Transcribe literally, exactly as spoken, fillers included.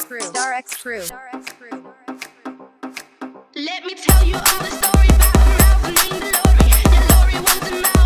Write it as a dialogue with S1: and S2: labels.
S1: Crew. Star X Crew.
S2: Let me tell you all the story about a mouse named Lori. Yeah, Lori was a mouse.